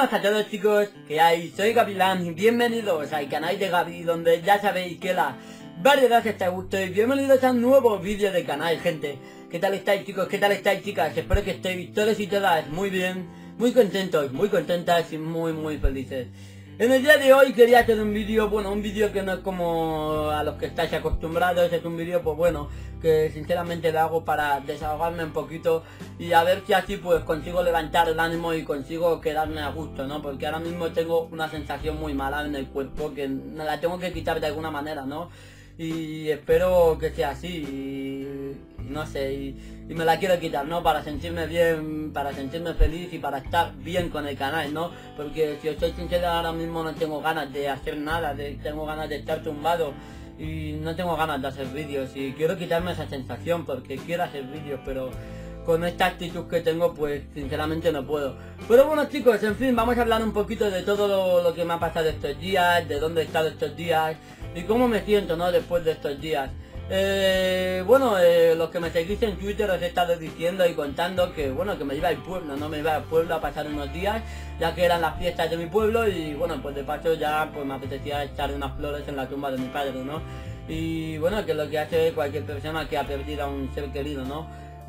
buenas a todos chicos, que hay, soy Gavilán y bienvenidos al canal de Gavi, donde ya sabéis que la variedad está a gusto y bienvenidos a un nuevo vídeo del canal, gente. ¿Qué tal estáis chicos? ¿Qué tal estáis chicas? Espero que estéis todos y todas muy bien, muy contentos, muy contentas y muy felices. En el día de hoy quería hacer un vídeo, bueno, un vídeo que no es como a los que estáis acostumbrados, es un vídeo pues bueno, que sinceramente lo hago para desahogarme un poquito y a ver si así pues consigo levantar el ánimo y consigo quedarme a gusto, ¿no? Porque ahora mismo tengo una sensación muy mala en el cuerpo que me la tengo que quitar de alguna manera, ¿no? Y espero que sea así y no sé, y me la quiero quitar, ¿no? Para sentirme bien, para sentirme feliz y para estar bien con el canal, ¿no? Porque si os soy sincero, ahora mismo no tengo ganas de hacer nada, tengo ganas de estar tumbado y no tengo ganas de hacer vídeos y quiero quitarme esa sensación porque quiero hacer vídeos, pero con esta actitud que tengo pues sinceramente no puedo. Pero bueno chicos, en fin, vamos a hablar un poquito de todo lo que me ha pasado estos días, de dónde he estado estos días y cómo me siento, ¿no? Después de estos días. Los que me seguís en Twitter os he estado diciendo y contando que bueno, que me iba al pueblo, ¿no? Me iba al pueblo a pasar unos días, ya que eran las fiestas de mi pueblo y bueno, pues de paso ya pues me apetecía echar unas flores en la tumba de mi padre, ¿no? Y bueno, que es lo que hace cualquier persona que ha perdido a un ser querido, ¿no?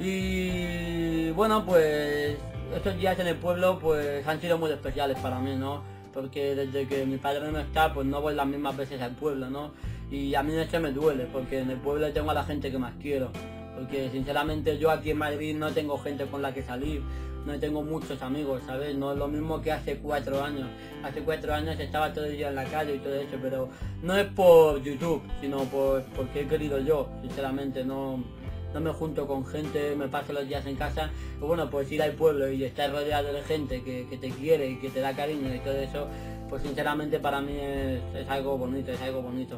Y bueno, pues estos días en el pueblo pues han sido muy especiales para mí, ¿no? Porque desde que mi padre no está, pues no voy las mismas veces al pueblo, ¿no? Y a mí eso me duele, porque en el pueblo tengo a la gente que más quiero. Porque sinceramente yo aquí en Madrid no tengo gente con la que salir, no tengo muchos amigos, ¿sabes? No es lo mismo que hace 4 años. Hace 4 años estaba todo el día en la calle y todo eso, pero no es por YouTube, sino porque he querido yo, sinceramente, no me junto con gente, me paso los días en casa. Pero bueno, pues ir al pueblo y estar rodeado de gente que te quiere y que te da cariño y todo eso, pues sinceramente para mí es algo bonito, es algo bonito.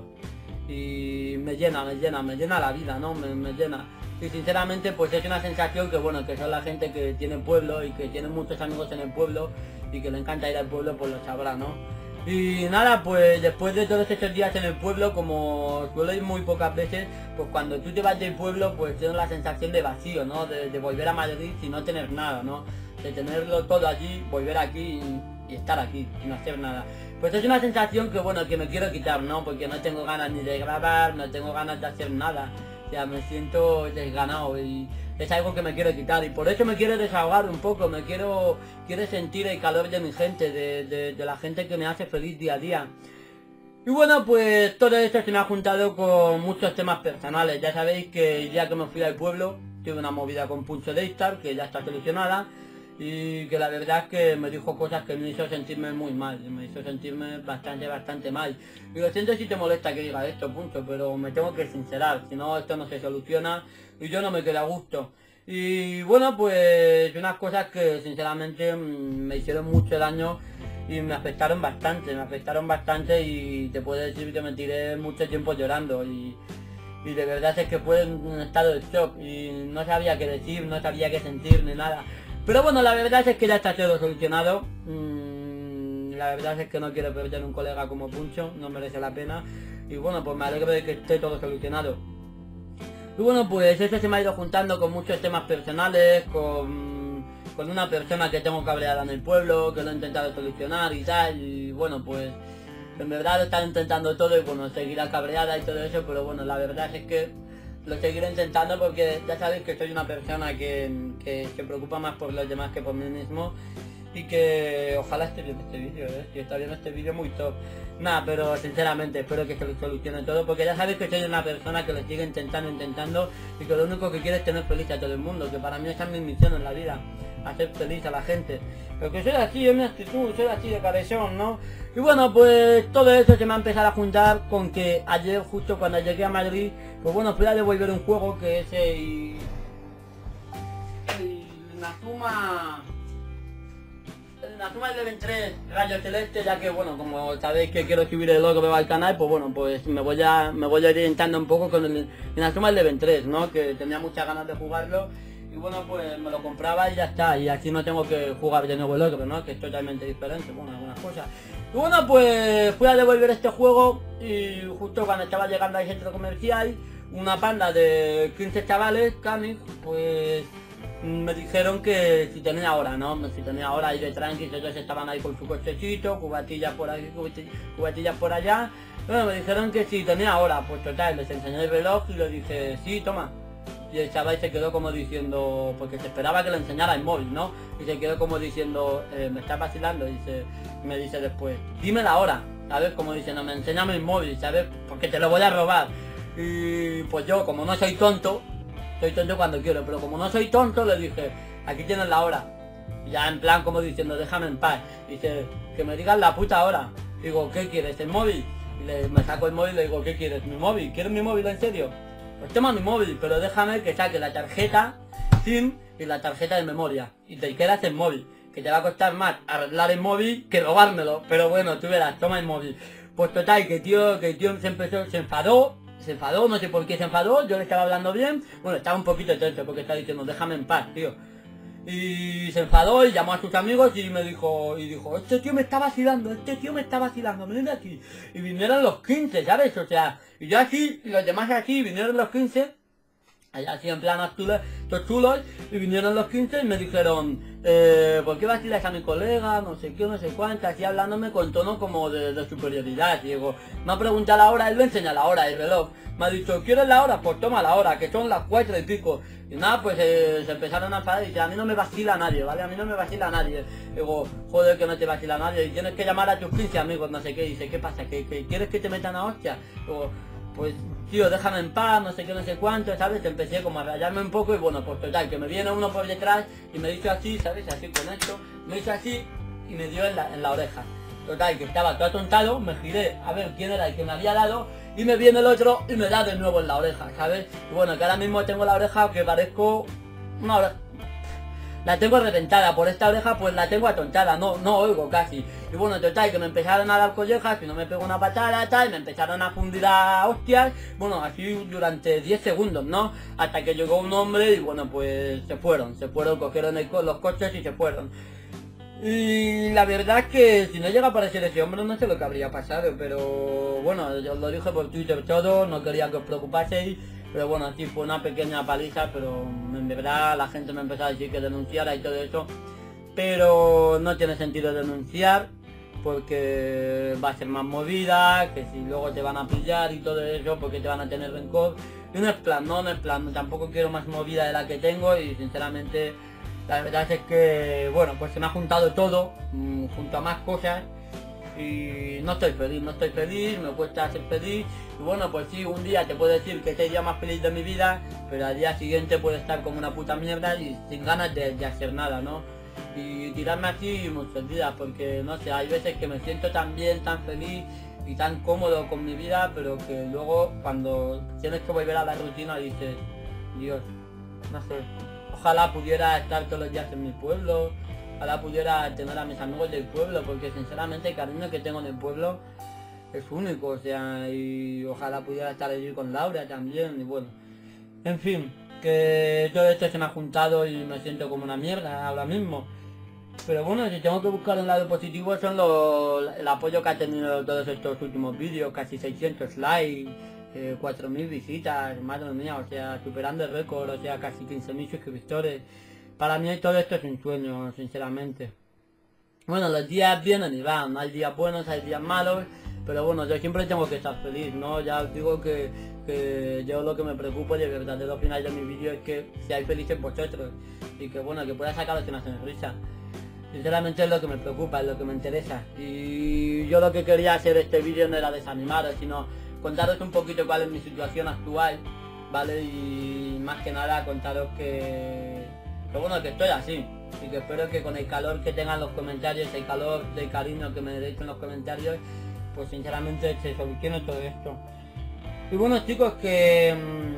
Y me llena la vida, ¿no? Me llena. Y sinceramente pues es una sensación que bueno, que son la gente que tiene pueblo y que tiene muchos amigos en el pueblo y que le encanta ir al pueblo, pues lo sabrá, ¿no? Y nada, pues después de todos estos días en el pueblo, como suelo ir muy pocas veces, pues cuando tú te vas del pueblo pues tienes la sensación de vacío, ¿no? De volver a Madrid sin no tener nada, ¿no? De tenerlo todo allí, volver aquí y estar aquí, sin hacer nada. Pues es una sensación que bueno, que me quiero quitar, ¿no? Porque no tengo ganas ni de grabar, no tengo ganas de hacer nada. O sea, me siento desganado y es algo que me quiero quitar y por eso me quiero desahogar un poco, quiero sentir el calor de mi gente, de la gente que me hace feliz día a día. Y bueno, pues todo esto se me ha juntado con muchos temas personales. Ya sabéis que el día que me fui al pueblo tuve una movida con Puncho Daystar, que ya está solucionada, y que la verdad es que me dijo cosas que me hizo sentirme muy mal, me hizo sentirme bastante mal. Y lo siento si te molesta que diga esto, Puncho, pero me tengo que sincerar, si no esto no se soluciona y yo no me quedo a gusto. Y bueno, pues unas cosas que sinceramente me hicieron mucho daño y me afectaron bastante y te puedo decir que me tiré mucho tiempo llorando y de verdad es que fue en un estado de shock y no sabía qué decir, no sabía qué sentir ni nada. Pero bueno, la verdad es que ya está todo solucionado. La verdad es que no quiero perder un colega como Puncho, no merece la pena. Y bueno, pues me alegro de que esté todo solucionado. Y bueno, pues eso se me ha ido juntando con muchos temas personales, con una persona que tengo cabreada en el pueblo, que lo he intentado solucionar y tal. Y bueno, pues en verdad lo están intentando todo y bueno, seguirá cabreada y todo eso, pero bueno, la verdad es que lo seguiré intentando porque ya sabéis que soy una persona que se preocupa más por los demás que por mí mismo y que ojalá esté viendo este vídeo, si está viendo este vídeo muy top. Nada, pero sinceramente espero que se lo solucione todo porque ya sabéis que soy una persona que lo sigue intentando y que lo único que quiere es tener feliz a todo el mundo, que para mí esa es mi misión en la vida, hacer feliz a la gente. Pero que soy así, es mi actitud, soy así de cabezón, ¿no? Y bueno, pues todo eso se me ha empezado a juntar con que ayer justo cuando llegué a Madrid, pues bueno, fui a devolver un juego que es el Inazuma Eleven 3 Rayo Celeste, ya que bueno, como sabéis que quiero subir el logo al canal, pues bueno, pues me voy a ir orientando un poco con el Inazuma Eleven 3, ¿no? Que tenía muchas ganas de jugarlo. Y bueno, pues me lo compraba y ya está, y así no tengo que jugar de nuevo el otro, ¿no? Que es totalmente diferente, bueno, algunas cosas. Y bueno, pues fui a devolver este juego y justo cuando estaba llegando al centro comercial, una panda de 15 chavales, Camis, pues me dijeron que si tenía hora, ¿no? Si tenía hora ahí de tranqui, ellos estaban ahí con su cochecito, cubatillas por aquí, cubatillas por allá. Bueno, me dijeron que si tenía hora, pues total, les enseñé el reloj y le dije, sí, toma. Y el chaval se quedó como diciendo, porque se esperaba que le enseñara el móvil, ¿no? Y se quedó como diciendo, me está vacilando, y me dice después, dime la hora, ¿sabes? Como diciendo, me enséñame el móvil, ¿sabes? Porque te lo voy a robar. Y pues yo, como no soy tonto cuando quiero, pero como no soy tonto, le dije, aquí tienes la hora. Ya en plan como diciendo, déjame en paz. Dice, que me digas la puta hora. Digo, ¿qué quieres? ¿El móvil? Y me saco el móvil y le digo, ¿qué quieres? ¿Mi móvil? ¿Quieres mi móvil en serio? Pues toma mi móvil, pero déjame que saque la tarjeta SIM y la tarjeta de memoria. Y te quedas el móvil, que te va a costar más arreglar el móvil que robármelo. Pero bueno, tú verás, toma el móvil. Pues total, que el tío se enfadó, no sé por qué se enfadó, yo le estaba hablando bien. Bueno, estaba un poquito tenso porque estaba diciendo, déjame en paz, tío. Y se enfadó y llamó a sus amigos y me dijo, este tío me está vacilando, ven aquí. Y vinieron los 15, ¿sabes? O sea, y yo así, y los demás así, vinieron los 15, allá así en plan todos chulos, y vinieron los 15 y me dijeron, ¿por qué vacilas a mi colega? No sé qué, no sé cuánto, así hablándome con tono como de superioridad. Y digo, me ha preguntado la hora, él me enseña la hora, el reloj. Me ha dicho, ¿quieres la hora? Pues toma la hora, que son las 4 y pico. Y nada, pues se empezaron a enfadar y dice, a mí no me vacila nadie, ¿vale? A mí no me vacila nadie. Digo, joder, que no te vacila nadie. Y tienes que llamar a tus 15 amigos, no sé qué. Y dice, ¿qué pasa? ¿Que quieres que te metan a hostia? Digo, pues tío, déjame en paz, no sé qué, no sé cuánto, ¿sabes? Empecé como a rayarme un poco y bueno, pues total, que me viene uno por detrás y me dice así, ¿sabes? Así con esto, me hizo así y me dio en la oreja. Total, que estaba todo atontado, me giré a ver quién era el que me había dado y me viene el otro y me da de nuevo en la oreja, ¿sabes? Y bueno, que ahora mismo tengo la oreja que parezco una oreja. La tengo reventada, por esta oreja pues la tengo atontada, no oigo casi. Y bueno, total, que me empezaron a dar collejas, y no me pegó una patada, tal, me empezaron a fundir a hostias, bueno, así durante 10 segundos, ¿no? Hasta que llegó un hombre y bueno, pues se fueron, cogieron los coches y se fueron. Y la verdad es que si no llega a aparecer ese hombre no sé lo que habría pasado, pero bueno, yo lo dije por Twitter todo, no quería que os preocupaseis. Pero bueno, así fue una pequeña paliza, pero en verdad la gente me empezó a decir que denunciara y todo eso. Pero no tiene sentido denunciar, porque va a ser más movida, que si luego te van a pillar y todo eso, porque te van a tener rencor. Y no es plan, tampoco quiero más movida de la que tengo y sinceramente la verdad es que, bueno, pues se me ha juntado todo, junto a más cosas. Y no estoy feliz, me cuesta ser feliz. Y bueno, pues sí, un día te puedo decir que es el día más feliz de mi vida, pero al día siguiente puedo estar como una puta mierda y sin ganas de hacer nada, ¿no? Y tirarme así muchos días, porque no sé, hay veces que me siento tan bien, tan feliz y tan cómodo con mi vida, pero que luego cuando tienes que volver a la rutina dices, Dios, no sé, ojalá pudiera estar todos los días en mi pueblo. Ojalá pudiera tener a mis amigos del pueblo, porque sinceramente el cariño que tengo en el pueblo es único, o sea, y ojalá pudiera estar allí con Laura también, y bueno, en fin, que todo esto se me ha juntado y me siento como una mierda ahora mismo. Pero bueno, si tengo que buscar un lado positivo son el apoyo que ha tenido todos estos últimos vídeos, casi 600 likes, 4.000 visitas, madre mía, o sea, superando el récord, o sea, casi 15.000 suscriptores. Para mí todo esto es un sueño, sinceramente. Bueno, los días vienen y van, hay días buenos, hay días malos, pero bueno, yo siempre tengo que estar feliz, ¿no? Ya os digo que yo lo que me preocupa y el verdadero final de mi vídeo es que seáis felices vosotros y que bueno, que pueda sacaros una sonrisa. Sinceramente es lo que me preocupa, es lo que me interesa. Y yo lo que quería hacer este vídeo no era desanimaros, sino contaros un poquito cuál es mi situación actual, ¿vale? Y más que nada contaros que bueno, que estoy así, y que espero que con el calor que tengan los comentarios, el calor del cariño que me deis en los comentarios, pues sinceramente se solucione todo esto. Y bueno chicos, que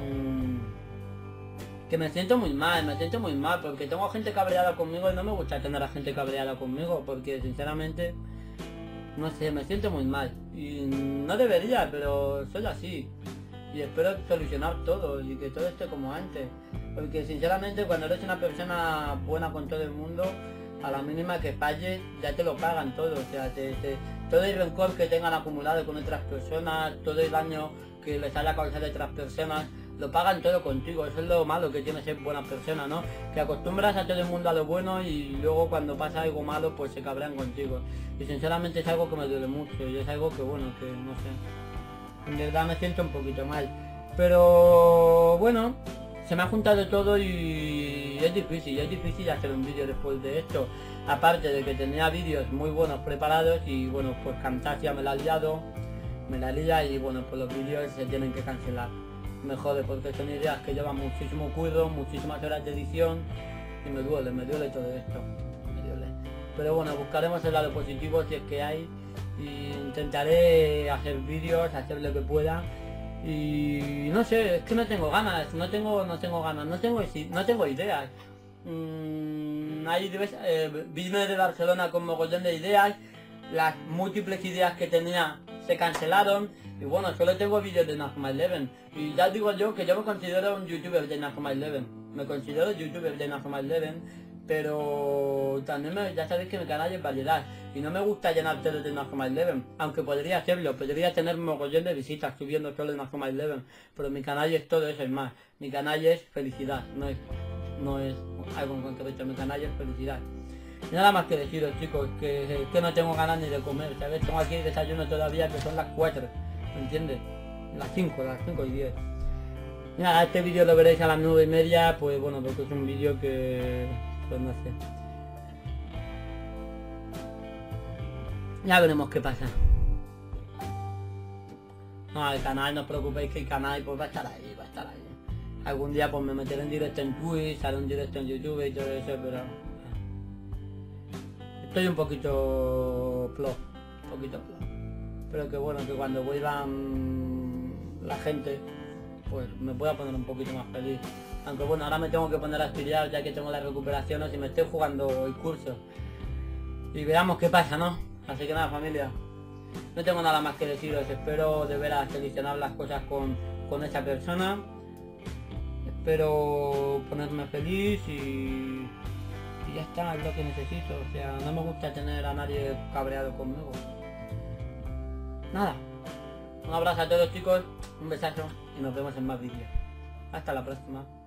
me siento muy mal, porque tengo gente cabreada conmigo y no me gusta tener a gente cabreada conmigo, porque sinceramente, no sé, me siento muy mal. Y no debería, pero soy así. Y espero solucionar todo y que todo esté como antes. Porque sinceramente cuando eres una persona buena con todo el mundo, a la mínima que falles ya te lo pagan todo. O sea, todo el rencor que tengan acumulado con otras personas, todo el daño que les haya causado a otras personas, lo pagan todo contigo. Eso es lo malo que tiene ser buena persona, ¿no? Que acostumbras a todo el mundo a lo bueno y luego cuando pasa algo malo pues se cabrean contigo. Y sinceramente es algo que me duele mucho y es algo que bueno, que no sé, en verdad me siento un poquito mal. Pero bueno, se me ha juntado todo y es difícil hacer un vídeo después de esto. Aparte de que tenía vídeos muy buenos preparados y bueno, pues Camtasia me la ha liado, me la lía y bueno, pues los vídeos se tienen que cancelar. Me jode porque son ideas que llevan muchísimo curro, muchísimas horas de edición y me duele todo esto, me duele. Pero bueno, buscaremos el lado positivo si es que hay y intentaré hacer vídeos, hacer lo que pueda. Y no sé, es que no tengo ganas, no tengo ideas. Vine de Barcelona con mogollón de ideas, las múltiples ideas que tenía se cancelaron y bueno, solo tengo vídeos de Inazuma Eleven y ya digo yo que yo me considero un youtuber de Inazuma Eleven, pero también ya sabéis que mi canal es variedad y no me gusta llenar todo de Inazuma Eleven, aunque podría hacerlo, podría tener mogollón de visitas subiendo solo Inazuma Eleven, pero mi canal es todo eso y más, mi canal es felicidad, no es algo en concreto, mi canal es felicidad. Y nada más que deciros, chicos, que no tengo ganas ni de comer, ¿sabes? Tengo aquí desayuno todavía que son las 4, ¿me entiendes? Las 5 y 10. Y nada, este vídeo lo veréis a las 9:30, pues bueno, porque es un vídeo que, pues no sé. Ya veremos qué pasa. No, el canal, no os preocupéis que el canal pues va a estar ahí, Algún día pues me meteré en directo en Twitch, haré un directo en YouTube y todo eso, pero... Estoy un poquito floj. Pero que bueno, que cuando vuelvan la gente, pues me pueda poner un poquito más feliz. Aunque bueno, ahora me tengo que poner a estudiar ya que tengo la recuperación o si me estoy jugando el curso. Y veamos qué pasa, ¿no? Así que nada, familia. No tengo nada más que deciros, espero de veras solucionar las cosas con esa persona. Espero ponerme feliz y ya está, es lo que necesito. O sea, no me gusta tener a nadie cabreado conmigo. Nada. Un abrazo a todos, chicos, un besazo y nos vemos en más vídeos. Hasta la próxima.